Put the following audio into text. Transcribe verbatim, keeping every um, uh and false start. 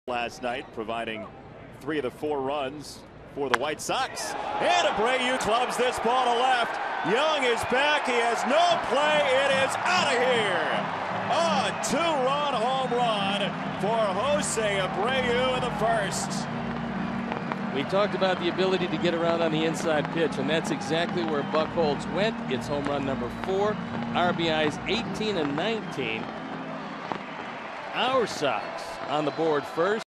last night, providing three of the four runs for the White Sox. And Abreu clubs this ball to left. Young is back. He has no play. It is out of here. A two-run home run for Jose Abreu in the first. We talked about the ability to get around on the inside pitch, and that's exactly where Buchholz went. It's home run number four. R B Is eighteen and nineteen. Our Sox on the board first.